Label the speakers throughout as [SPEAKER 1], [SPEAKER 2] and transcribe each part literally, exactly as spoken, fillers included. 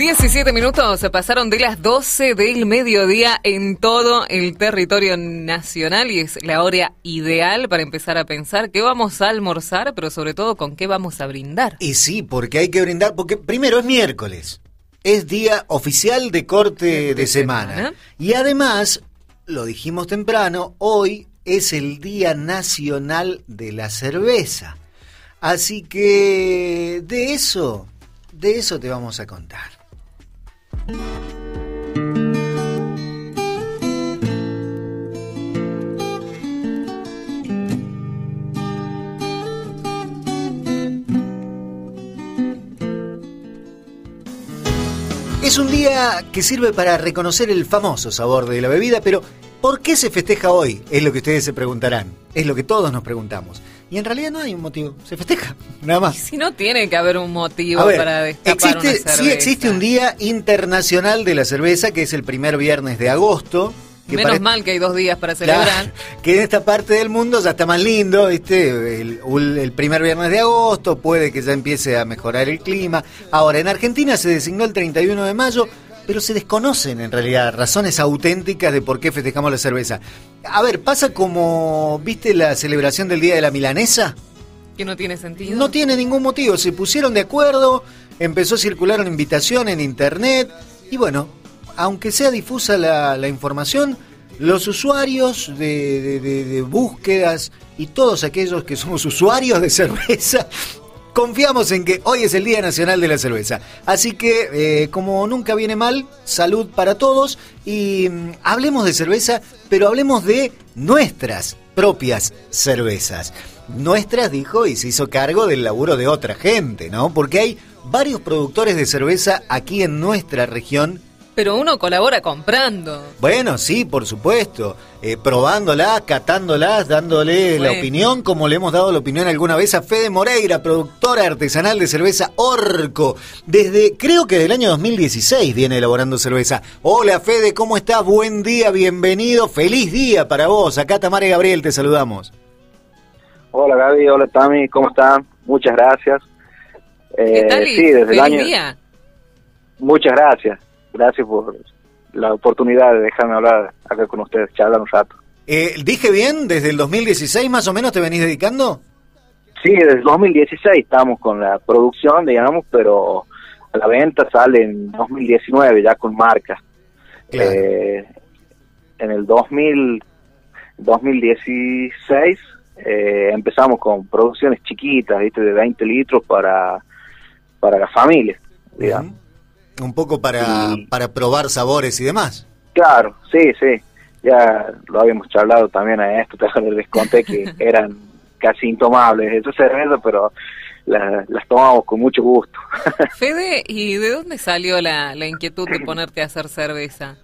[SPEAKER 1] diecisiete minutos se pasaron de las doce del mediodía en todo el territorio nacional y es la hora ideal para empezar a pensar qué vamos a almorzar, pero sobre todo con qué vamos a brindar.
[SPEAKER 2] Y sí, porque hay que brindar, porque primero es miércoles, es día oficial de corte de, de semana. semana y además, lo dijimos temprano, hoy es el Día Nacional de la Cerveza. Así que de eso, de eso te vamos a contar. Es un día que sirve para reconocer el famoso sabor de la bebida, pero ¿por qué se festeja hoy? Es lo que ustedes se preguntarán, es lo que todos nos preguntamos. Y en realidad no hay un motivo, se festeja, nada más.
[SPEAKER 1] Y si no tiene que haber un motivo ver, para destapar
[SPEAKER 2] existe,
[SPEAKER 1] una cerveza.
[SPEAKER 2] Sí existe un Día Internacional de la Cerveza, que es el primer viernes de agosto. Que
[SPEAKER 1] Menos
[SPEAKER 2] pare...
[SPEAKER 1] mal que hay dos días para celebrar.
[SPEAKER 2] Claro, que en esta parte del mundo ya está más lindo, ¿viste? El, el primer viernes de agosto, puede que ya empiece a mejorar el clima. Ahora, en Argentina se designó el treinta y uno de mayo, pero se desconocen en realidad razones auténticas de por qué festejamos la cerveza. A ver, pasa como, ¿viste la celebración del Día de la Milanesa?
[SPEAKER 1] Que no tiene sentido.
[SPEAKER 2] No tiene ningún motivo, se pusieron de acuerdo, empezó a circular una invitación en internet y bueno, aunque sea difusa la, la información, los usuarios de, de, de, de búsquedas y todos aquellos que somos usuarios de cerveza, confiamos en que hoy es el Día Nacional de la Cerveza. Así que, eh, como nunca viene mal, salud para todos y mmm, hablemos de cerveza, pero hablemos de nuestras propias cervezas. Nuestras, dijo, y se hizo cargo del laburo de otra gente, ¿no? Porque hay varios productores de cerveza aquí en nuestra región.
[SPEAKER 1] Pero uno colabora comprando.
[SPEAKER 2] Bueno, sí, por supuesto. Eh, probándolas, catándolas, dándole bueno. la opinión, como le hemos dado la opinión alguna vez a Fede Moreira, productora artesanal de cerveza Orco. Desde, creo que del año dos mil dieciséis viene elaborando cerveza. Hola Fede, ¿cómo estás? Buen día, bienvenido. Feliz día para vos. Acá Tamara y Gabriel te saludamos.
[SPEAKER 3] Hola Gaby, hola Tami, ¿cómo están? Muchas gracias.
[SPEAKER 1] Eh, ¿Qué tal?
[SPEAKER 3] Sí, desde
[SPEAKER 1] Feliz
[SPEAKER 3] el año...
[SPEAKER 1] día.
[SPEAKER 3] Muchas gracias. Gracias por la oportunidad de dejarme hablar acá con ustedes, charlar un rato.
[SPEAKER 2] Eh, ¿Dije bien? ¿Desde el dos mil dieciséis más o menos te venís dedicando?
[SPEAKER 3] Sí, desde el dos mil dieciséis estamos con la producción, digamos, pero a la venta sale en dos mil diecinueve ya con marca.
[SPEAKER 2] Claro.
[SPEAKER 3] Eh, en el dos mil, dos mil dieciséis eh, empezamos con producciones chiquitas, ¿viste? De veinte litros para, para la familia, digamos. Uh-huh.
[SPEAKER 2] Un poco para, y, para probar sabores y demás.
[SPEAKER 3] Claro, sí, sí. Ya lo habíamos charlado también a esto, te les conté que eran casi intomables esas cervezas, pero la, las tomamos con mucho gusto.
[SPEAKER 1] Fede, ¿y de dónde salió la, la inquietud de ponerte a hacer cerveza?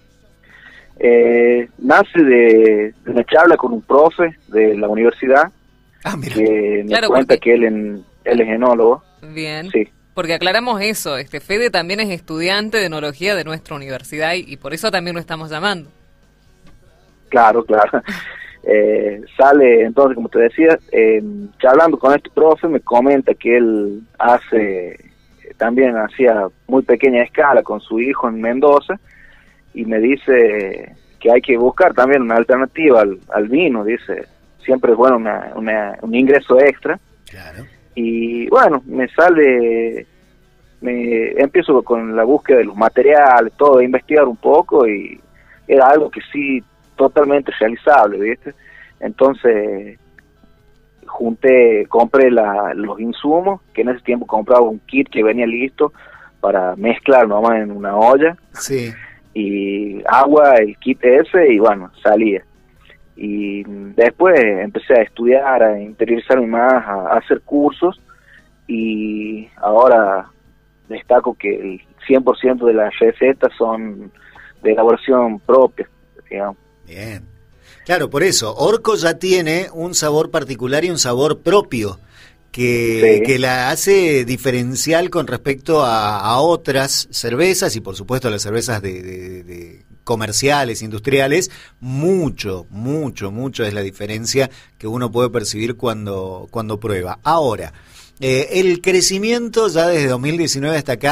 [SPEAKER 3] Eh, nace de, de una charla con un profe de la universidad,
[SPEAKER 2] ah, mira.
[SPEAKER 3] que me
[SPEAKER 1] claro,
[SPEAKER 3] cuenta
[SPEAKER 1] porque...
[SPEAKER 3] que él, en, él es enólogo.
[SPEAKER 1] Bien.
[SPEAKER 3] Sí.
[SPEAKER 1] Porque aclaramos eso, este Fede también es estudiante de enología de nuestra universidad y, y por eso también lo estamos llamando.
[SPEAKER 3] Claro, claro. Eh, sale, entonces, como te decía, eh, charlando con este profe, me comenta que él hace, también hacía muy pequeña escala con su hijo en Mendoza, y me dice que hay que buscar también una alternativa al, al vino, dice, siempre es bueno una, una, un ingreso extra.
[SPEAKER 2] Claro.
[SPEAKER 3] Y bueno, me sale, me empiezo con la búsqueda de los materiales, todo, a investigar un poco y era algo que sí, totalmente realizable, ¿viste? Entonces, junté, compré la, los insumos, que en ese tiempo compraba un kit que venía listo para mezclar nomás en una olla.
[SPEAKER 2] Sí.
[SPEAKER 3] Y agua, el kit ese, y bueno, salía. Y después empecé a estudiar, a interiorizarme más, a, a hacer cursos, y ahora destaco que el cien por ciento de las recetas son de elaboración propia, digamos.
[SPEAKER 2] Bien. Claro, por eso, Orco ya tiene un sabor particular y un sabor propio que, sí. que la hace diferencial con respecto a, a otras cervezas y por supuesto a las cervezas de, de, de comerciales, industriales. Mucho, mucho, mucho es la diferencia que uno puede percibir cuando, cuando prueba. Ahora, eh, el crecimiento ya desde dos mil diecinueve hasta acá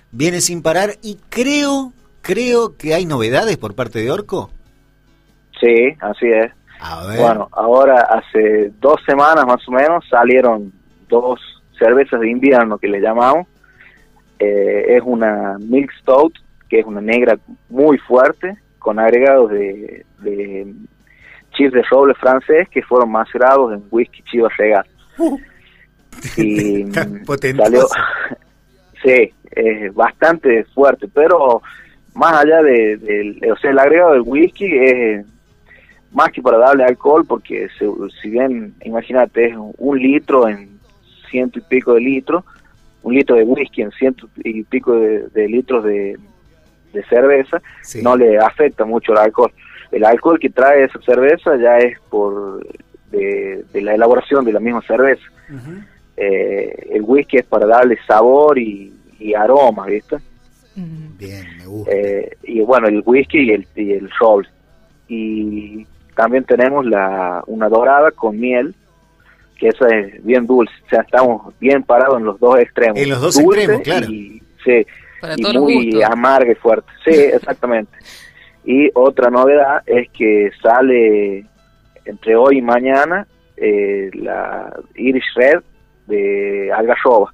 [SPEAKER 2] viene sin parar y creo, creo que hay novedades por parte de Orco.
[SPEAKER 3] Sí, así es.
[SPEAKER 2] A ver.
[SPEAKER 3] Bueno, ahora hace dos semanas más o menos salieron dos cervezas de invierno que le llamamos. Eh, es una Milk Stout, que es una negra muy fuerte, con agregados de, de chips de roble francés que fueron macerados en whisky Chivas Regal.
[SPEAKER 2] Uh,
[SPEAKER 3] y
[SPEAKER 2] salió,
[SPEAKER 3] sí, es bastante fuerte, pero más allá de, de, o sea, el agregado del whisky es más que para darle alcohol, porque se, si bien, imagínate, es un litro en ciento y pico de litros, un litro de whisky en ciento y pico de, de litros de, de cerveza, sí, no le afecta mucho el alcohol. El alcohol que trae esa cerveza ya es por de, de la elaboración de la misma cerveza. Uh-huh. Eh, el whisky es para darle sabor y, y aroma, ¿viste?
[SPEAKER 2] Bien, me gusta.
[SPEAKER 3] Eh, y bueno, el whisky y el, y el roble. Y también tenemos la una dorada con miel, que esa es bien dulce. O sea, estamos bien parados en los dos extremos.
[SPEAKER 2] En los dos
[SPEAKER 3] dulce
[SPEAKER 2] extremos, claro.
[SPEAKER 3] Y, sí,
[SPEAKER 1] para
[SPEAKER 3] y
[SPEAKER 1] todos
[SPEAKER 3] muy
[SPEAKER 1] los
[SPEAKER 3] amarga y fuerte. Sí, exactamente. Y otra novedad es que sale entre hoy y mañana eh, la Irish Red de algarroba.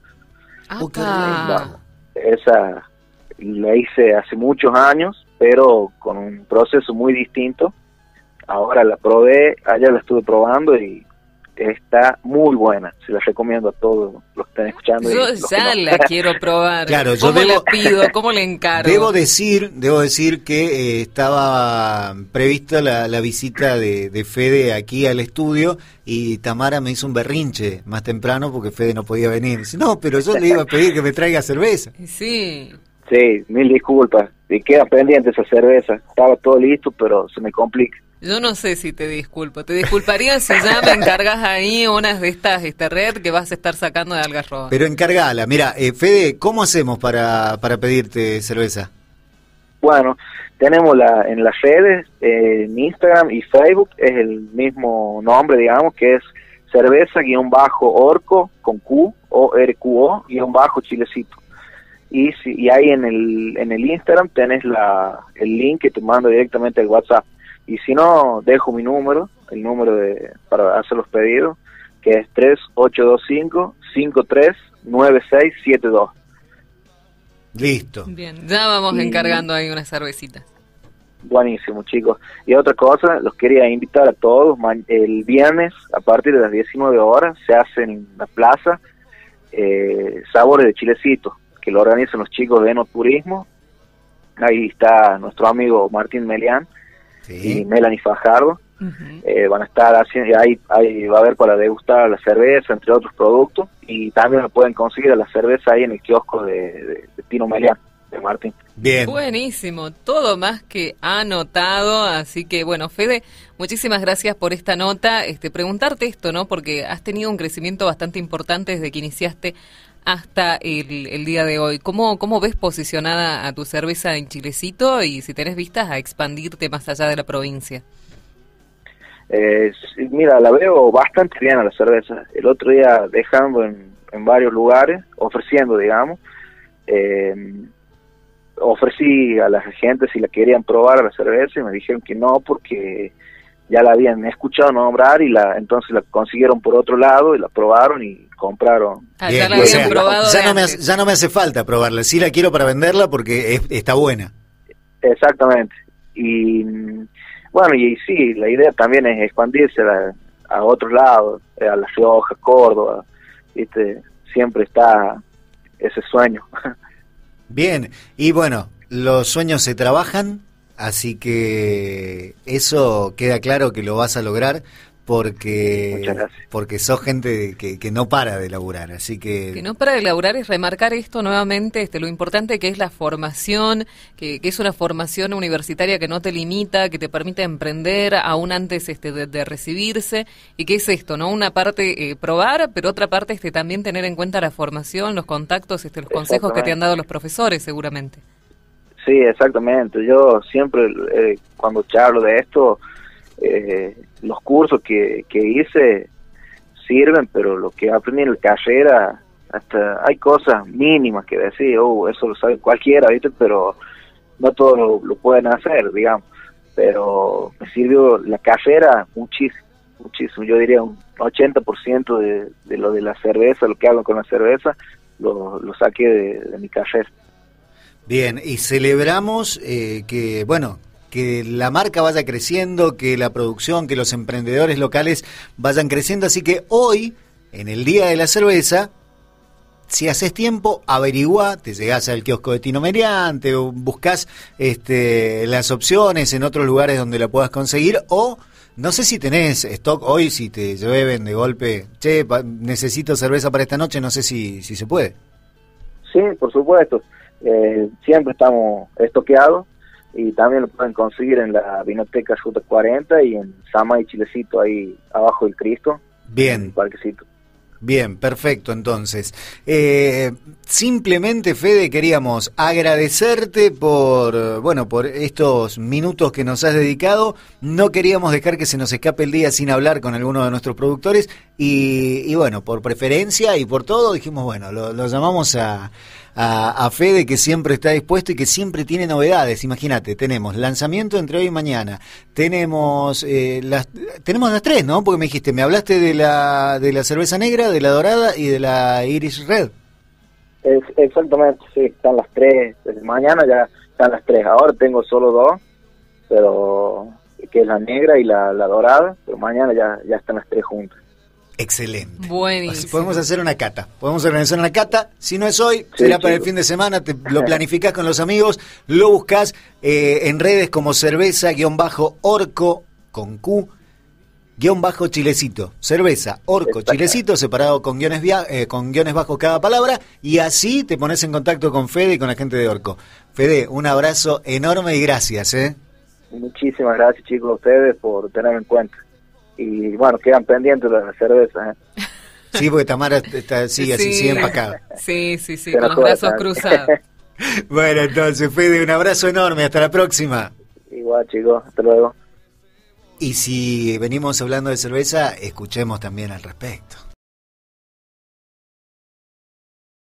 [SPEAKER 1] Ah,
[SPEAKER 3] esa la hice hace muchos años, pero con un proceso muy distinto. Ahora la probé, ayer la estuve probando y está muy buena. Se la recomiendo a todos los que están escuchando.
[SPEAKER 1] Yo ya no. la quiero probar.
[SPEAKER 2] Claro, yo
[SPEAKER 1] ¿Cómo
[SPEAKER 2] debo,
[SPEAKER 1] la pido? ¿Cómo le encargo?
[SPEAKER 2] Debo decir, debo decir que eh, estaba prevista la, la visita de, de Fede aquí al estudio y Tamara me hizo un berrinche más temprano porque Fede no podía venir. Dice, no, pero yo le iba a pedir que me traiga cerveza.
[SPEAKER 1] Sí.
[SPEAKER 3] Sí, mil disculpas. Y queda pendiente esa cerveza. Estaba todo listo, pero se me complica.
[SPEAKER 1] Yo no sé si te disculpo. Te disculparía si ya me encargas ahí unas de estas esta red que vas a estar sacando de algarroba.
[SPEAKER 2] Pero encargala. Mira, eh, Fede, ¿cómo hacemos para, para pedirte cerveza?
[SPEAKER 3] Bueno, tenemos la en las redes, eh, en Instagram y Facebook, es el mismo nombre, digamos, que es cerveza-orco con Q, O R Q O, guión bajo chilecito. Y, si, y ahí en el en el Instagram tenés la el link que te mando directamente al WhatsApp. Y si no, dejo mi número, el número de para hacer los pedidos, que es tres ocho dos cinco, cinco tres nueve seis siete dos.
[SPEAKER 2] Listo.
[SPEAKER 1] Bien, ya vamos y, encargando ahí unas cervecitas.
[SPEAKER 3] Buenísimo, chicos. Y otra cosa, los quería invitar a todos, el viernes a partir de las diecinueve horas se hacen en la plaza eh, Sabores de Chilecito, que lo organizan los chicos de Enoturismo. Ahí está nuestro amigo Martín Melián. Sí. Y Melanie Fajardo. Uh-huh. eh, van a estar haciendo, ahí, ahí va a haber para degustar la cerveza, entre otros productos, y también lo pueden conseguir a la cerveza ahí en el kiosco de, de, de Tino Melián, de Martín.
[SPEAKER 2] Bien.
[SPEAKER 1] Buenísimo, todo más que anotado, así que bueno, Fede, muchísimas gracias por esta nota. Este, preguntarte esto, ¿no? Porque has tenido un crecimiento bastante importante desde que iniciaste hasta el, el día de hoy. ¿Cómo, ¿Cómo ves posicionada a tu cerveza en Chilecito y si tenés vistas a expandirte más allá de la provincia?
[SPEAKER 3] Eh, mira, la veo bastante bien a la cerveza. El otro día dejando en, en varios lugares, ofreciendo, digamos, eh, ofrecí a la gente si la querían probar a la cerveza y me dijeron que no porque ya la habían escuchado nombrar y la entonces la consiguieron por otro lado y la probaron y compraron.
[SPEAKER 1] Ah, ya la habían o sea, probado
[SPEAKER 2] ya no, me hace, ya no me hace falta probarla, sí la quiero para venderla porque es, está buena.
[SPEAKER 3] Exactamente. Y bueno, y sí, la idea también es expandirse a, a otros lados, a La Rioja, Córdoba, ¿viste? Siempre está ese sueño.
[SPEAKER 2] Bien, y bueno, los sueños se trabajan, así que eso queda claro que lo vas a lograr porque porque sos gente que, que no para de laburar, así que...
[SPEAKER 1] Que no para de laburar es remarcar esto nuevamente, este lo importante que es la formación, que, que es una formación universitaria que no te limita, que te permite emprender aún antes este de, de recibirse, y que es esto, ¿no? Una parte eh, probar, pero otra parte este también tener en cuenta la formación, los contactos, este los consejos que te han dado los profesores seguramente.
[SPEAKER 3] Sí, exactamente. Yo siempre eh, cuando charlo de esto, eh, los cursos que, que hice sirven, pero lo que aprendí en la carrera hasta hay cosas mínimas que decir, oh, eso lo sabe cualquiera, ¿viste? Pero no todos lo, lo pueden hacer, digamos. Pero me sirvió la carrera muchísimo, muchísimo. Yo diría un ochenta por ciento de, de lo de la cerveza, lo que hago con la cerveza, lo, lo saqué de, de mi carrera.
[SPEAKER 2] Bien, y celebramos eh, que, bueno, que la marca vaya creciendo, que la producción, que los emprendedores locales vayan creciendo, así que hoy, en el Día de la Cerveza, si haces tiempo, averigua, te llegás al kiosco de Tino Meriante, o buscás este, las opciones en otros lugares donde la puedas conseguir, o no sé si tenés stock hoy, si te llueven de golpe, che, pa, necesito cerveza para esta noche, no sé si, si se puede.
[SPEAKER 3] Sí, por supuesto, eh, siempre estamos estoqueados, y también lo pueden conseguir en la Vinoteca Ruta cuarenta y en Sama y Chilecito, ahí abajo del Cristo.
[SPEAKER 2] Bien.
[SPEAKER 3] En el parquecito.
[SPEAKER 2] Bien, perfecto, entonces. Eh, simplemente, Fede, queríamos agradecerte por, bueno, por estos minutos que nos has dedicado. No queríamos dejar que se nos escape el día sin hablar con alguno de nuestros productores y, y bueno, por preferencia y por todo, dijimos, bueno, lo, lo llamamos a, a, a Fede, que siempre está dispuesto y que siempre tiene novedades. Imagínate, tenemos lanzamiento entre hoy y mañana, tenemos eh, las tenemos las tres, ¿no? Porque me dijiste, me hablaste de la de la cerveza negra, de la dorada y de la Irish Red.
[SPEAKER 3] Es, exactamente, sí, están las tres, desde mañana ya están las tres. Ahora tengo solo dos, pero que es la negra y la, la dorada, pero mañana ya, ya están las tres juntas.
[SPEAKER 2] Excelente.
[SPEAKER 1] Buenísimo.
[SPEAKER 2] Podemos hacer una cata. Podemos organizar una cata. Si no es hoy, sí, será para el fin de semana. Te lo planificás con los amigos. Lo buscás eh, en redes como cerveza-orco con Q guión bajo chilecito. Cerveza, orco, chilecito, separado con guiones, via, eh, con guiones bajos cada palabra. Y así te pones en contacto con Fede y con la gente de Orco. Fede, un abrazo enorme y gracias. ¿eh?
[SPEAKER 3] Muchísimas gracias, chicos, a ustedes por tenerme en cuenta. Y bueno, quedan pendientes de la cerveza. ¿eh?
[SPEAKER 2] Sí, porque Tamara está, sigue así,
[SPEAKER 1] sí.
[SPEAKER 2] sigue empacada.
[SPEAKER 1] Sí, sí, sí, con los brazos cruzados.
[SPEAKER 2] Bueno, entonces, Fede, un abrazo enorme. Hasta la próxima.
[SPEAKER 3] Igual, chicos. Hasta luego.
[SPEAKER 2] Y si venimos hablando de cerveza, escuchemos también al respecto.